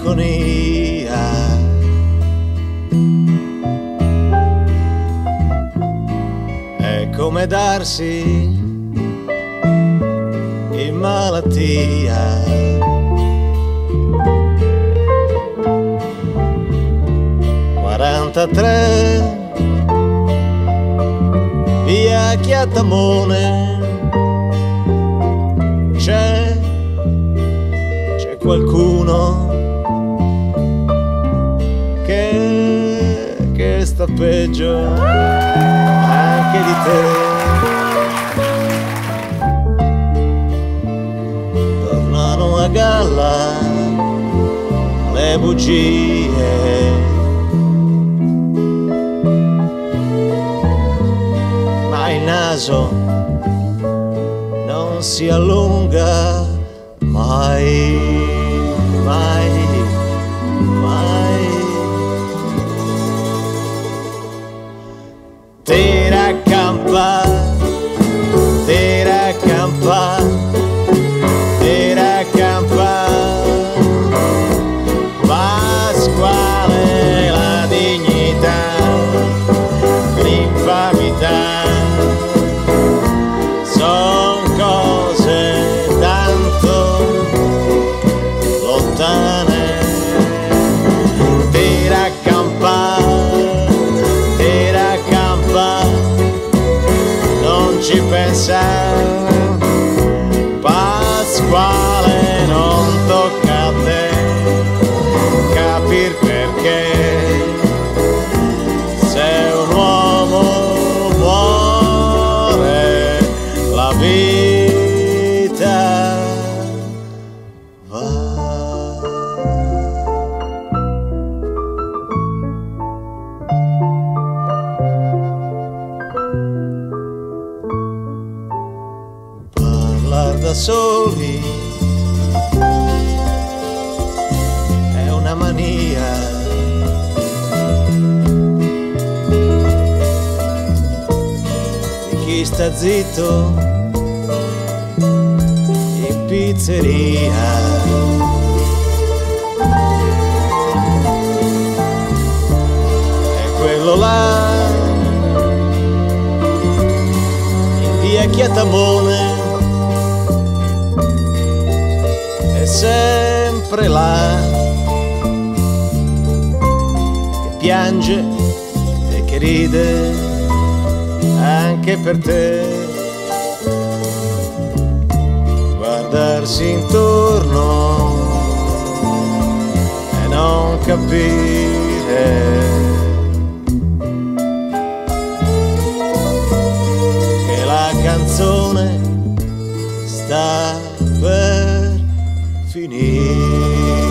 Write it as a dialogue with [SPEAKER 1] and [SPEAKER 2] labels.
[SPEAKER 1] malinconia. È come darsi in malattia. 43 via Chiatamone, c'è qualcuno che sta peggio anche di te. Tornano a galla le bugie, ma il naso non si allunga mai, mai, mai. Tira campa, tira campa, tira campa. Pasquale, la dignità, l'infamità, son cose tanto lontane. Tira campa, tira campa, non ci pensa. Pasquale, non tocca a te capir perché, se un uomo muore la vita va. Parlar da soli è una mania, di chi sta zitto in pizzeria. È quello là in via Chiatamone, è sempre là, che piange e che ride anche per te. Guardarsi intorno e non capire che la canzone sta per finire.